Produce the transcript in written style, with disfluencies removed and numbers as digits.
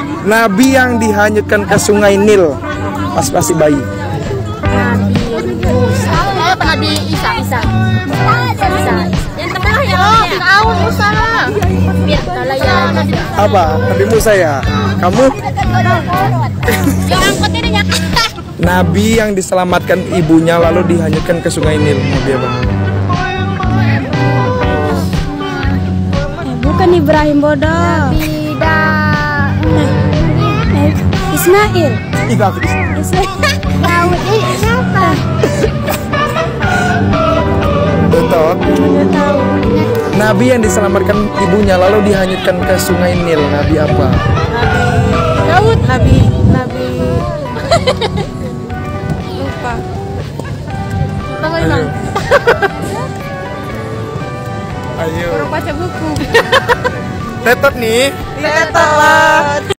Nabi yang dihanyutkan ke sungai Nil pas masih bayi. Nabi Isa. Yang tengah ya. Fir'aun, Musa. Apa? Nabi Musa ya? Kamu? Yang angkotnya dia. Nabi yang diselamatkan ibunya lalu dihanyutkan ke sungai Nil. Nabi apa? Bukan Ibrahim bodoh. Ismail. Daud siapa? Betul. Nabi yang diselamatkan ibunya lalu dihanyutkan ke sungai Nil. Nabi apa? Daud. Nabi. Lupa. Ayo. Baca buku. Tetot nih. Tetot.